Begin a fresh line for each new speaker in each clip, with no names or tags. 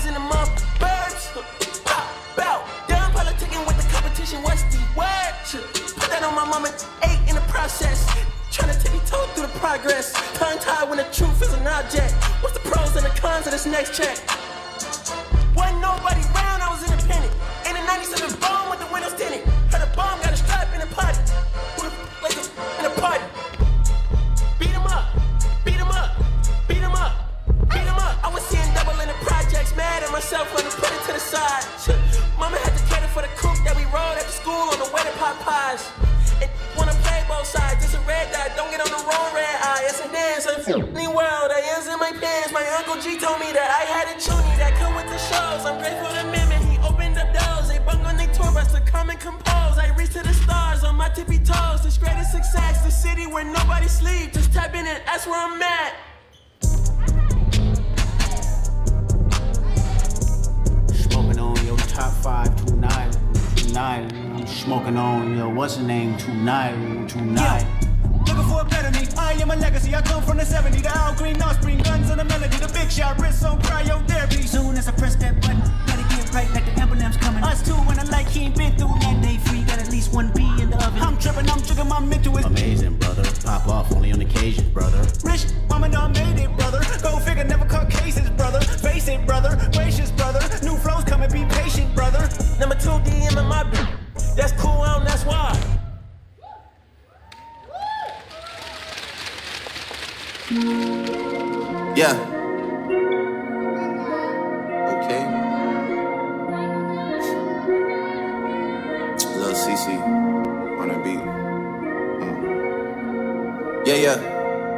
in the motherfucking burbs. Bow, down politicking with the competition. What's the word? Put that on my mama, 8 in the process. Trying to tippy-toe through the progress. Tongue-tied when the truth is an object. What's the pros and the cons of this next check? Wasn't nobody round, I was independent. In a 97 bomb with the windows tinted. Heard a bomb, got a strap in the potty. Like in a party. Beat 'em up, beat 'em up, beat 'em up, beat 'em up. I was seeing double in the projects, mad at myself when I put it to the side. Mama had to cater for the coupe that we rode after school on the way to Popeyes. And wanna play both sides, it's a red dot, don't get on the wrong red eye. It's a dance, a f***ing world, I is in my pants. My Uncle G told me that I had a chunie that come with the shows. I'm grateful to Mimmin, he opened up doors. They bung on their tour bus to come and compose. I reach to the stars on my tippy toes. This greatest success, the city where nobody sleeps. Just type in and that's where I'm at.
Smoking on your top 5 tonight. I'm smoking on your what's the name tonight.
Looking for a better me, I am a legacy. I come from the 70s, the Al Green offspring, guns on the melody, the big shot, wrists on cryotherapy. Soon as I press that button, gotta get right like the emblem's coming. Us too, when I like he ain't been through that day free, got at least 1 B in the oven. I'm tripping, I'm jigging my mental is
amazing, brother. Pop off only on occasions, brother.
Rich, mama done made it, brother. Go figure, never cut cases, brother. Face it, brother. Gracious, brother. New flows coming, be patient, brother.
Number 2 DM in my beat. That's cool, that's why.
Yeah. Okay. Lil CC on the beat. Yeah.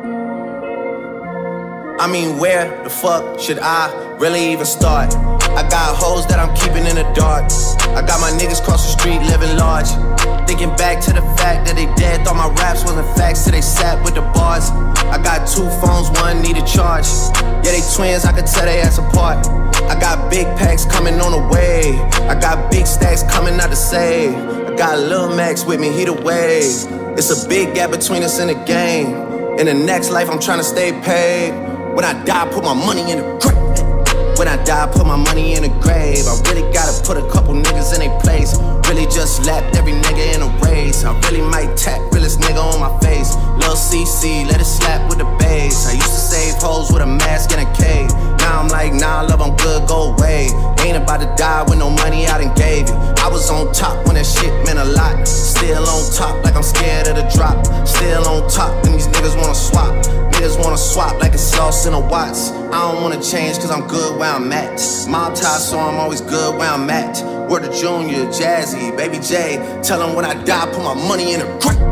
I mean, where the fuck should I really even start? I got hoes that I'm keeping in the dark. I got my niggas cross the street living large. Thinking back to the fact that they dead, thought my raps wasn't facts till they sat with the bars. I got 2 phones, one need a charge. Yeah, they twins, I could tell they ass apart. I got big packs coming on the way. I got big stacks coming out to save. I got Lil Max with me, he the wave. It's a big gap between us in the game. In the next life, I'm trying to stay paid. When I die, put my money in the grave. When I die, put my money in the grave. I really gotta put a couple niggas in their place. Really just lapped every nigga in a race. I really might tap realest nigga on my face. Lil CC, let it slap with the bass. I used to save hoes with a mask in a cave. Now I'm like, nah, love, I'm good, go away. Ain't about to die with no money I done gave you. I was on top when that shit meant a lot. Still on top like I'm scared of the drop. Still on top and these niggas wanna swap. Niggas wanna swap like it's sauce in a Watts. I don't wanna change cause I'm good where I'm at. Mob tie so I'm always good where I'm at. Word to Junior, Jazzy, Baby J. Tell them when I die, put my money in a grip.